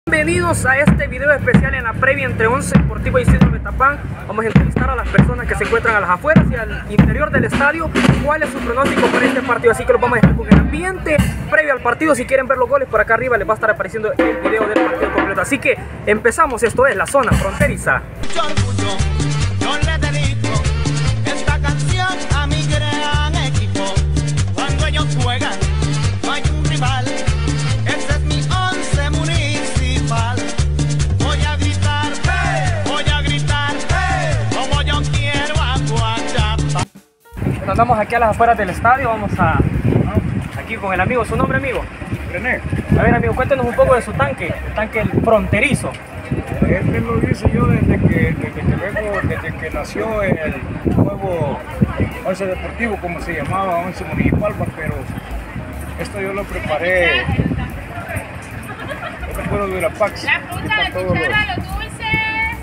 Bienvenidos a este video especial en la previa entre Once Deportivo y Isidro Metapán. Vamos a entrevistar a las personas que se encuentran a las afueras y al interior del estadio. ¿Cuál es su pronóstico para este partido? Así que los vamos a dejar con el ambiente previo al partido. Si quieren ver los goles, por acá arriba les va a estar apareciendo el video del partido completo. Así que empezamos. Esto es la zona fronteriza. Yo le dedico esta canción a mi gran equipo. Cuando ellos juegan, no hay un rival. Ese es mi Once municipal. Voy a gritar, como yo quiero a Guachapa. Bueno, andamos aquí a las afueras del estadio. Vamos aquí con el amigo. ¿Su nombre, amigo? René, A ver, amigo, cuéntenos un poco de su tanque. El tanque fronterizo. este lo hice yo desde que nació el nuevo Once Deportivo, como se llamaba, Once Municipal, pero esto yo lo preparé. Este fue de Irapax, La fruta, la chicharra, los dulces.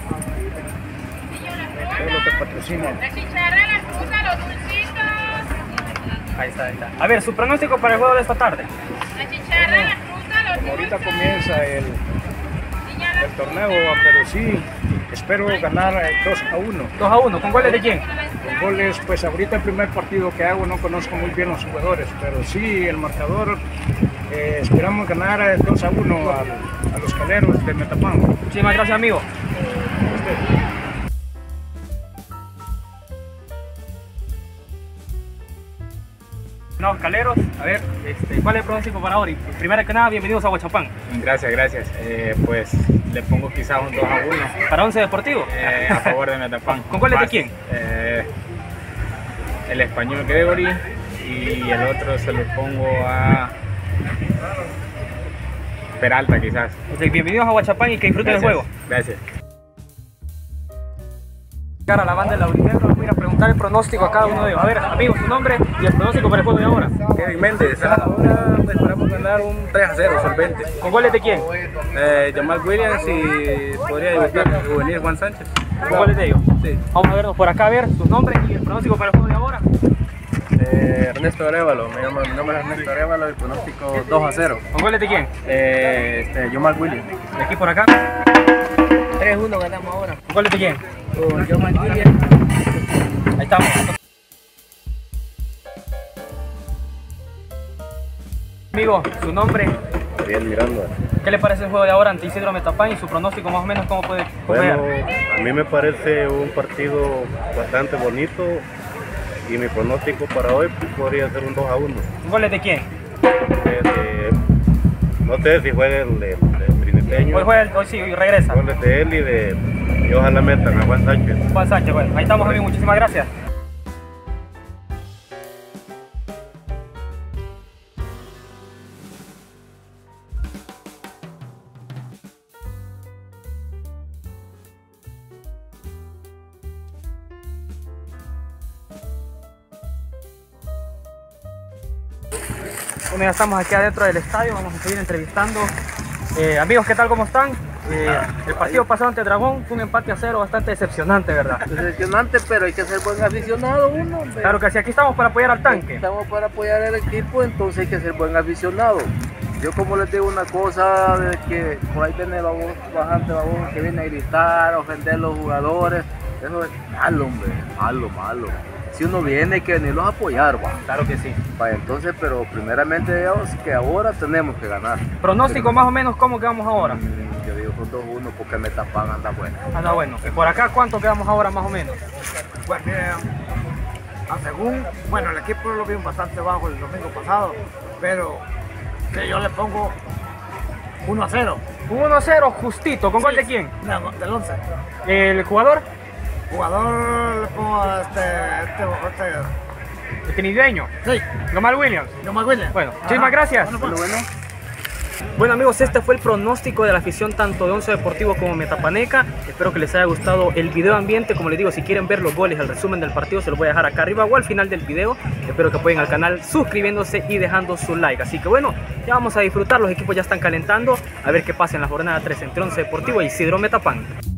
todo lo que patrocina. La chicharra, la fruta, los dulcitos. Ahí está, ahí está. A ver, su pronóstico para el juego de esta tarde. La chicharra, la fruta, los Como dulces. ahorita comienza el torneo, pero sí, espero ganar 2-1. 2-1. ¿Con goles de quién? Con goles, pues ahorita el primer partido que hago no conozco muy bien los jugadores, pero sí el marcador, esperamos ganar 2-1 a los Caleros de Metapán. Muchísimas gracias, amigo. No, Caleros, a ver, ¿cuál es el pronóstico para ahora? Y primero que nada, bienvenidos a Huachapán. Gracias, gracias. Pues le pongo quizás un 2-1 Para Once Deportivo. a favor de Metapán. ¿Con goles de quién? El español Gregory y el otro se lo pongo a Peralta quizás. Ok, bienvenidos a Huachapán y que disfruten el juego. Gracias. Cara a la banda de Laurinegro, voy a ir a preguntar el pronóstico a cada uno de ellos. A ver, amigos, su nombre y el pronóstico para el juego de ahora. Kevin Méndez, ahora esperamos ganar un 3-0 solvente. ¿Con goles de quién? Jamal Williams y podría debutar el juvenil Juan Sánchez. ¿Con goles de ellos? Sí. Vamos a vernos por acá, a ver sus nombres y el pronóstico para el juego de ahora. Ernesto Arevalo, mi nombre es Ernesto Arevalo, el pronóstico 2-0. ¿Con goles de quién? Jamal Williams. De aquí por acá. 3-1 ganamos ahora. ¿Con goles de quién? Con Jamal Williams. Ahí estamos. Amigo, su nombre. Bien, Miranda. ¿Qué le parece el juego de ahora ante Isidro Metapán y su pronóstico más o menos cómo puede Bueno, ver? a mí me parece un partido bastante bonito y mi pronóstico para hoy podría ser un 2-1. ¿Con goles de quién? No sé si juega el triniteño, Hoy juega, hoy sí, hoy regresa. goles de él y ojalá metan a Juan Sánchez. Juan Sánchez, bueno, ahí estamos, amigo, muchísimas gracias. Bueno, ya estamos aquí adentro del estadio, vamos a seguir entrevistando. Amigos, ¿qué tal? ¿Cómo están? El partido pasado ante Dragón fue un empate a 0 bastante decepcionante, ¿verdad? Decepcionante, pero hay que ser buen aficionado uno, hombre. Claro que sí, aquí estamos para apoyar al tanque. Estamos para apoyar al equipo, entonces hay que ser buen aficionado. Yo como les digo una cosa, de que por ahí viene bastante babón que viene a gritar, a ofender a los jugadores, eso es malo, hombre, malo. Si uno viene hay que venirlos a apoyar, va. Claro que sí. Va, entonces, pero primeramente digamos que ahora tenemos que ganar. Pronóstico más o menos, ¿cómo quedamos ahora? Yo digo con 2-1 porque Metapán anda bueno. Anda bueno. ¿Y por acá cuánto quedamos ahora más o menos? Pues según, bueno, el equipo lo vimos bastante bajo el domingo pasado, pero que yo le pongo 1-0. 1-0 justito, ¿con gol de quién? No, del 11. ¿El jugador? Jugador le pongo a este El triniteño. sí, Jamal Williams. Jamal Williams. Bueno, muchísimas gracias. Bueno, Bueno, amigos, este fue el pronóstico de la afición tanto de Once Deportivo como Metapaneca. Espero que les haya gustado el video ambiente. Como les digo, si quieren ver los goles, el resumen del partido, se los voy a dejar acá arriba o al final del video. Espero que apoyen al canal suscribiéndose y dejando su like. Así que bueno, ya vamos a disfrutar. Los equipos ya están calentando. A ver qué pasa en la jornada 3 entre Once Deportivo y Isidro Metapán.